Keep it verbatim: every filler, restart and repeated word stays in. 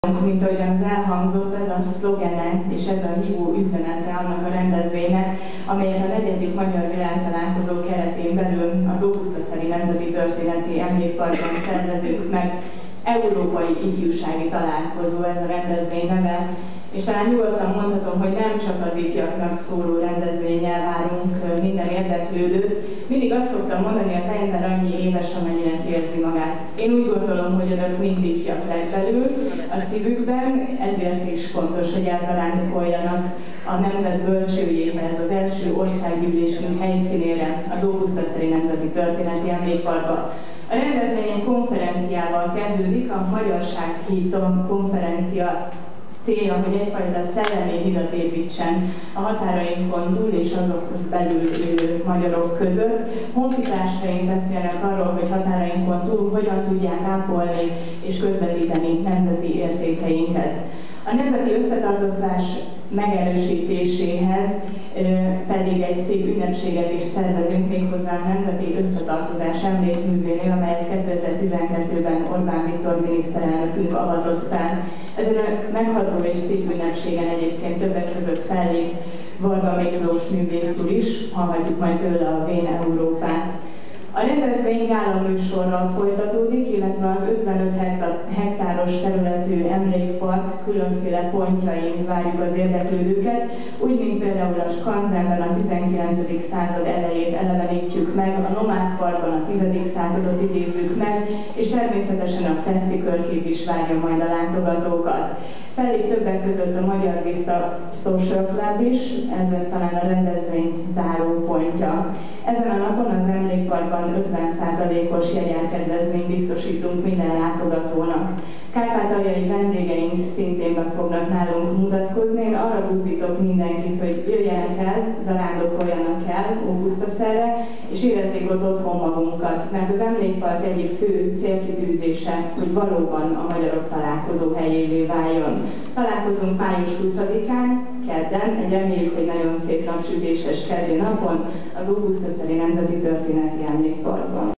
Mint ahogyan az elhangzott, ez a szlogene és ez a hívó üzenete annak a rendezvénynek, amelyet a negyedik Magyar Világtalálkozó keretén belül az Ópusztaszeri Nemzeti Történeti Emlékparkban szervezünk meg. Európai Ifjúsági Találkozó ez a rendezvény neve, és talán nyugodtan mondhatom, hogy nem csak az ifjaknak szóló rendezvénnyel várunk minden érdeklődőt. Mindig azt szoktam mondani, az ember annyi éves, amennyinek érzi magát. Én úgy gondolom, hogy önök mind ifjak legbelül a szívükben, ezért is fontos, hogy elzarándokoljanak a Nemzet bölcsőjéhez, az első országgyűlésünk helyszínére, az Ópusztaszeri Nemzeti Történeti Emlékparkba. A rendezvény egy konferenciával kezdődik, a Magyarság Hídon konferencia célja, hogy egyfajta szellemi hidat építsen a határainkon túl és azok belül élő magyarok között. Honfitársaink beszélnek arról, hogy határainkon túl hogyan tudják ápolni és közvetíteni nemzeti értékeinket. A nemzeti összetartozás megerősítéséhez pedig egy szép ünnepséget is szervezünk, méghozzá a Nemzeti Összetartozás emlékművénél, amelyet kétezer-tizenkettőben Orbán Viktor miniszterelnökünk avatott fel. Ezen a megható és szép ünnepségen egyébként többek között fellép Varga Miklós művész úr is, hallhatjuk majd tőle a Vén Európát. A rendezvény gálaműsorral folytatódik, illetve az ötvenöt hektáros területű emlékpark különféle pontjain várjuk az érdeklődőket, úgy, mint például a Skanzenben a tizenkilencedik század elejét elevenítjük meg, a Nomádparkban a tizedik századot idézzük meg, és természetesen a Feszti körkép is várja majd a látogatókat. Fellép többek között a Magyar Vista Social Club is, ez lesz talán a rendezvény zárópontja. Ezen a napon az emlékparkban ötven százalékos jegyárkedvezményt biztosítunk minden látogatónak. Kárpátaljai vendégeink szintén be fognak nálunk mutatkozni. Én arra buzdítok mindenkit, hogy jöjjenek el, zarándokoljanak el Ópusztaszerre, és érezzék ott otthon magunkat, mert az emlékpark egyik fő célkitűzése, hogy valóban a magyarok találkozó helyévé váljon. Találkozunk május huszadikán, kedden, egy reméljük, hogy nagyon szép napsütéses keddi napon az Ópusztaszeri Nemzeti Történeti Emlékparkban.